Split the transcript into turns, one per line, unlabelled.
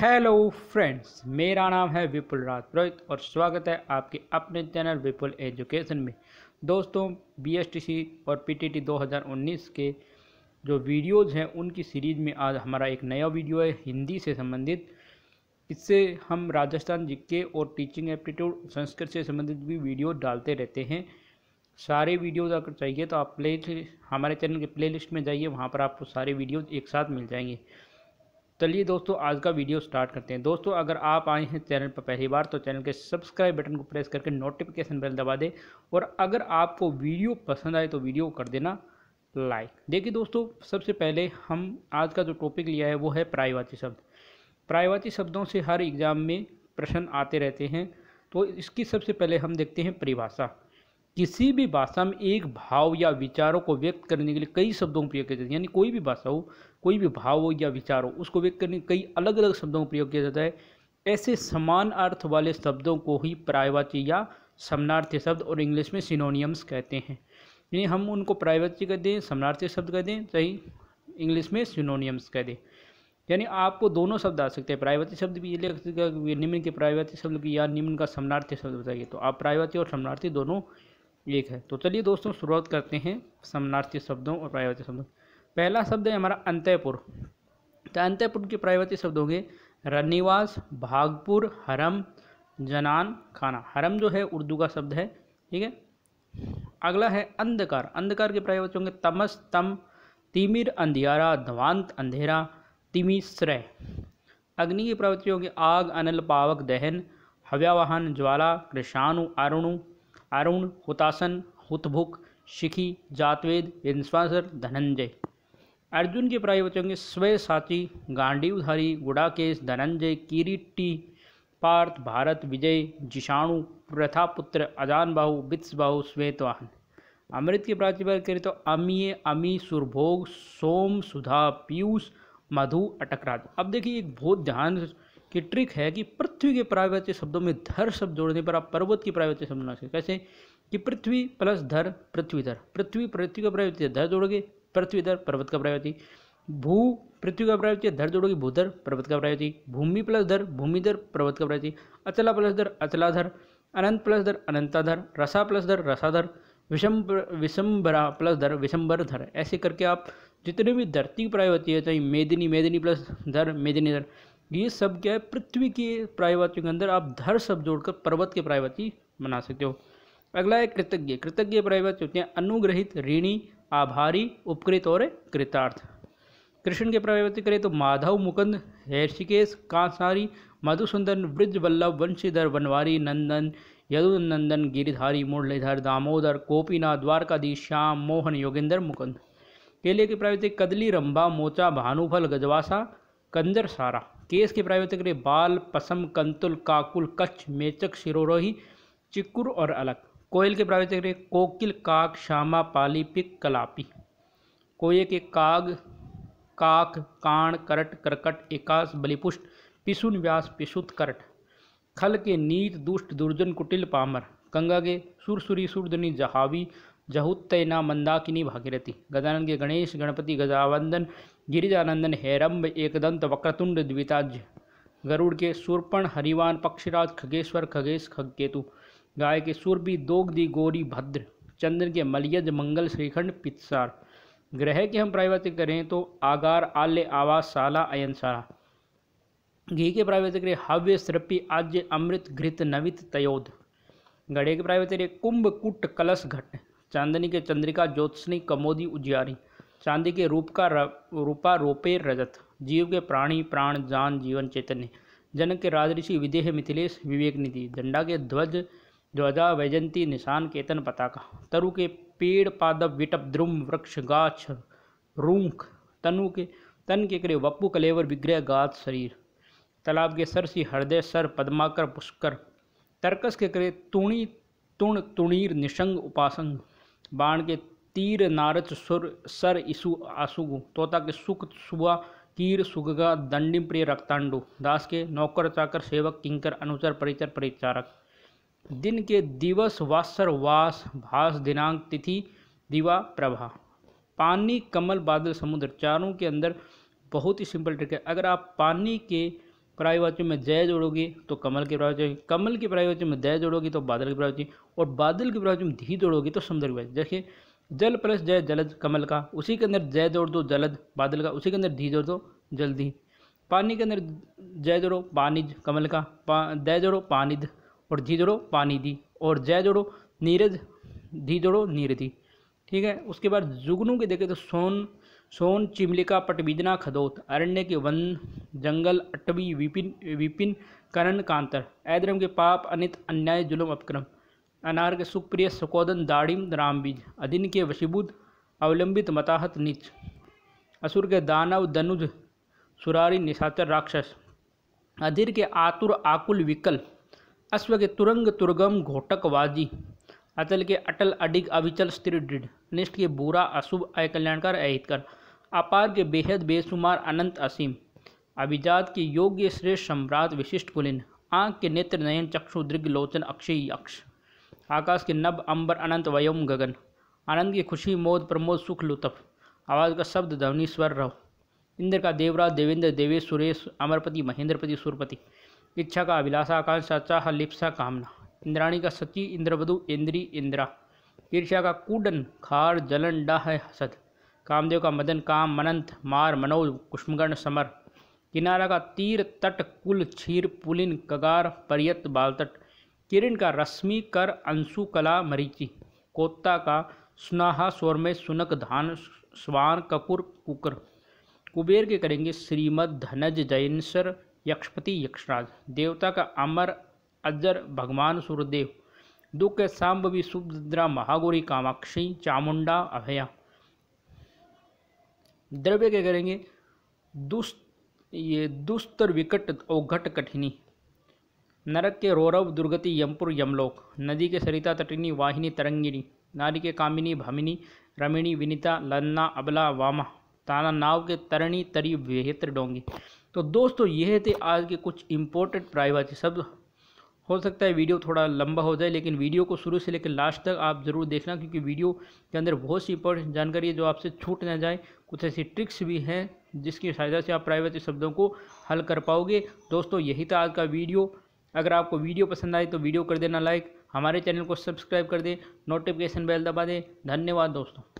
Hello friends, मेरा नाम है विपुल राज पुरोहित और स्वागत है आपके अपने चैनल विपुल एजुकेशन में। दोस्तों, बीएसटीसी और पीटीटी 2019 के जो वीडियोज़ हैं उनकी सीरीज़ में आज हमारा एक नया वीडियो है हिंदी से संबंधित। इससे हम राजस्थान जीके और टीचिंग एप्टीट्यूड संस्कृत से संबंधित भी वीडियो डालते रहते हैं। सारे वीडियोज़ अगर चाहिए तो आप हमारे चैनल के प्लेलिस्ट में जाइए, वहाँ पर आपको सारे वीडियोज़ एक साथ मिल जाएंगे। चलिए दोस्तों, आज का वीडियो स्टार्ट करते हैं। दोस्तों, अगर आप आए हैं चैनल पर पहली बार तो चैनल के सब्सक्राइब बटन को प्रेस करके नोटिफिकेशन बेल दबा दें और अगर आपको वीडियो पसंद आए तो वीडियो कर देना लाइक। देखिए दोस्तों, सबसे पहले हम आज का जो टॉपिक लिया है वो है पर्यायवाची शब्द। पर्यायवाची शब्दों से हर एग्जाम में प्रश्न आते रहते हैं, तो इसकी सबसे पहले हम देखते हैं परिभाषा। किसी भी भाषा में एक भाव या विचारों को व्यक्त करने के लिए कई शब्दों का प्रयोग किया जाता है। यानी कोई भी भाषा हो, कोई भी भाव हो या विचार हो, उसको व्यक्त करने के कई अलग अलग शब्दों का प्रयोग किया जाता है। ऐसे समान अर्थ वाले शब्दों को ही पर्यायवाची या समानार्थी शब्द और इंग्लिश में सिनोनियम्स कहते हैं। यानी हम उनको पर्यायवाची कह दें, समानार्थी शब्द कह दें, चाहे इंग्लिश में सिनोनियम्स कह दें। यानी आपको दोनों शब्द आ सकते हैं, पर्यायवाची शब्द भी ये लिख सकते हैं, निम्न के पर्यायवाची शब्द की या निम्न का समानार्थी शब्द बताइए, तो आप पर्यायवाची और समानार्थी दोनों एक है। तो चलिए दोस्तों, शुरुआत करते हैं समानार्थी शब्दों और पर्यायवाची शब्दों। पहला शब्द है हमारा अंतःपुर। तो अंतःपुर के पर्यायवाची शब्द होंगे रनिवास, भागपुर, हरम, जनान, खाना। हरम जो है उर्दू का शब्द है, ठीक है। अगला है अंधकार। अंधकार के पर्यायवाची होंगे तमस, तम, तिमिर अंधियारा, ध्वांत अंधेरा, तिमिश्रय। अग्नि के पर्यायवाची होंगे आग, अनल, पावक, दहन, हव्यावहन, ज्वाला, कृषाणु, अरुणु, अरुण, हुतासन, हुतभुक, शिखी, जातवेद, विंश्वासर, धनंजय। अर्जुन के पर्यायवाची होंगे स्वय साची, गांडीवधारी, गुड़ाकेश, धनंजय, किरीटी, पार्थ, भारत, विजय, जिषाणु, प्रथापुत्र, अजानबाहु, वित्सबाहु, श्वेतवाहन। अमृत की पर्यायवाची करें तो अमीय, अमी, सुरभोग, सोम, सुधा, पीयूष, मधु, अटकराज। अब देखिए, एक बहुत ध्यान की ट्रिक है कि पृथ्वी के पर्यायवाची शब्दों में धर शब्द जोड़ने पर आप पर्वत की पर्यायवाची शब्द बना सकते। कैसे कि पृथ्वी प्लस धर, पृथ्वीधर। पृथ्वी का पर्यायवाची धर जोड़ोगे, पृथ्वीधर पर्वत का पर्यायवाची। भू पृथ्वी का पर्यायवाची धर जोड़ोगे, भूधर पर्वत का पर्यायवाची। भूमि प्लस धर, भूमिधर पर्वत का पर्यायवाची। अचला प्लस धर, अचलाधर। अनंत प्लस धर, अनंताधर। रसा प्लस धर, रसाधर। विषम्बरा प्लस धर, विषम्बरधर। ऐसे करके आप जितने भी धरती की पर्यायवाची है, चाहे मेदिनी, मेदिनी प्लस धर, मेदिनीधर, ये सब क्या है, पृथ्वी के पर्यायवाची के अंदर आप धर शब्द जोड़कर पर्वत के पर्यायवाची बना सकते हो। अगला है कृतज्ञ। कृतज्ञ पर्यायवाची होते हैं अनुग्रहित, ऋणी, आभारी, उपकृत और कृतार्थ। कृष्ण के पर्यायवाची करें तो माधव, मुकुंद, ऋषिकेश, कांसारी, मधुसूदन, ब्रज वल्लभ, वंशीधर, बनवारी, नंदन, यदुनंदन, गिरिधारी, मुरलीधर, दामोदर, गोपीनाथ, द्वारकाधीश, श्याम, मोहन, योगेंद्र, मुकुंद। केले के पर्यायवाची कदली, रंभा, मोचा, भानुफल, गजवासा, कंजर, सारा। केस के पर्यायवाची करें बाल, पसम, कंतुल, काकुल, कच्छ, मेचक, शिरोरोही, चिक्कुर और अलग। कोयल के पर्यायवाची करें कोकिल, काक, श्यामा, पाली, पिक, कलापी। कोये के काग, काक, काण, करट, करकट, एकाश, बलिपुष्ट, पिशुन, व्यास, पिशुत, करट। खल के नीत, दुष्ट, दुर्जन, कुटिल, पामर। गंगा के सुरसुरी, सुरधनी, जहावी, जहुत्तैना, मंदाकिनी, भागीरथी। गजानन के गणेश, गणपति, गजावंदन, गिरिजानंदन, हेरम्ब, एकदंत, वक्रतुंड, द्विताज्य। गरुड़ के सुरपण, हरिवान, पक्षीराज, खगेश्वर, खगेश, खगकेतु। गाय के सुरभि, दोगदी, गौरी, भद्र। चंद्र के मलयज, मंगल, श्रीखंड, पित्सार। ग्रह के हम पर्यायवाची करें तो आगार, आल्य, आवास, शाला, अयनशाला। घी के पर्यायवाची करें हव्य, सृपि, आज्य, अमृत, घृत, नवित, तयोद। घड़े के पर्यायवाची करें कुंभ, कुट, कलश, घट। चांदनी के चंद्रिका, ज्योत्सनी, कमोदी, उजियारी। चांदी के रूपा, रोपे, रजत। जीव के प्राणी, प्राण, जान, जीवन, चैतन्य। जनक के राजऋषि, विदेह, मिथिलेश, विवेक निधि। झंडा के ध्वज, ध्वजा, वैजंती, निशान, केतन, पताका। तरु के पेड़, पादप, विटप, द्रुम, वृक्ष, गाछ, रूंख। तन के करे वपु, कलेवर, विग्रह, गात, शरीर। तालाब के सरसी, हृदय, सर, पद्माकर, पुष्कर। तर्कस के करे तुणी, तुण, तुणीर, निशंग, उपासंग। बाण के तीर, नारच, सुर, सर, इसु, आसुगु। तोता के सुख, सुआ, कीर, सुगगा, दंडिम, प्रिय, रक्तांडु। दास के नौकर, चाकर, सेवक, किंकर, अनुचर, परिचर, परिचारक। दिन के दिवस, वासर, वास, भास, दिनांक, तिथि, दिवा, प्रभा। पानी, कमल, बादल, समुद्र। चारों के अंदर बहुत ही सिंपल ट्रिक है। अगर आप पानी के प्रायवाचियों में जय जोड़ोगी तो कमल की प्रायवाची, कमल की प्रायवाची में जय जोड़ोगी तो बादल की प्रायवाची, और बादल की प्रायवाची में धी जोड़ोगी तो समुद्र की प्रायवाची। देखिए जल प्लस जय जलद कमल का, उसी के अंदर जय जोड़ दो जलद बादल का, उसी के अंदर धी जोड़ दो जल्दी। पानी के अंदर जय जोड़ो पानिज कमल का, जय जोड़ो पानिद, और धी जोड़ो पानीदी, और जय जोड़ो नीरज, धी जोड़ो नीरदी। ठीक है। उसके बाद जुगनू के देखें तो सोन चिमलिका पटबीजना खदोत, अरण्य के वन जंगल अटवी विपिन विपिन करण कांतर, ऐद्रम के पाप अनित अन्याय जुलम अपक्रम, अनार के सुप्रिय सुकोदन दाड़िम रामबीज, अदिन के वशीबुद अवलंबित मताहत नीच, असुर के दानव दनुज सुरारी निशाचर राक्षस, अधीर के आतुर आकुल विकल, अश्व के तुरंग तुर्गम घोटक वाजी, अचल के अटल अडिग अविचल स्थिर दृढ़, अनिष्ट के बुरा अशुभ अकल्याणकार अहितकर, अपार के बेहद बेसुमार अनंत असीम, अभिजात के योग्य श्रेष्ठ सम्राट विशिष्ट कुलीन, आँख के नेत्र नयन चक्षु दृग लोचन अक्षय अक्ष, आकाश के नभ अंबर अनंत वयम गगन, आनंद की खुशी मोद प्रमोद सुख लुत्फ, आवाज़ का शब्द ध्वनि स्वर रव, इंद्र का देवराज देवेंद्र देवेश सुरेश अमरपति महेंद्रपति सुरपति, इच्छा का अभिलाषा आकांक्षा चाह लिप्सा कामना, इंद्राणी का सची इंद्रवधु इंद्री इंद्रा, ईर्ष्या का कूडन खार जलन डाह हसद, कामदेव का मदन काम मनंत मार मनोज कुष्मगण समर, किनारा का तीर तट कुल क्षीर पुलिन कगार पर्यत बालतट, किरण का रश्मि कर अंशु कला मरीचि, कोत्ता का सुनाहा स्वरमय सुनक धान स्वान ककुर कुकर, कुबेर के करेंगे श्रीमद धनज जैनसर यक्षपति यक्षराज, देवता का अमर अजर भगवान सूर्यदेव, दुख के सांबवी सुभद्रा महागौरी कामाक्षी चामुंडा अभया, द्रव्य के करेंगे दुस्तर विकट औघट कठिनी, नरक के रौरव दुर्गति यमपुर यमलोक, नदी के सरिता तटिनी वाहिनी तरंगिनी, नारी के कामिनी भामिनी रमिणी विनीता लन्ना अबला वामा, ताना नाव के तरणी तरी वेहत्र डोंगी। तो दोस्तों यह थे आज के कुछ इम्पोर्टेंट प्रायवाची शब्द। हो सकता है वीडियो थोड़ा लंबा हो जाए, लेकिन वीडियो को शुरू से लेकर लास्ट तक आप ज़रूर देखना, क्योंकि वीडियो के अंदर बहुत सी इंपॉर्टेंट जानकारी है जो आपसे छूट ना जाए। कुछ ऐसी ट्रिक्स भी हैं जिसकी सहायता से आप प्रायवाची शब्दों को हल कर पाओगे। दोस्तों यही था आज का वीडियो। अगर आपको वीडियो पसंद आए तो वीडियो कर देना लाइक, हमारे चैनल को सब्सक्राइब कर दें, नोटिफिकेशन बेल दबा दें। धन्यवाद दोस्तों।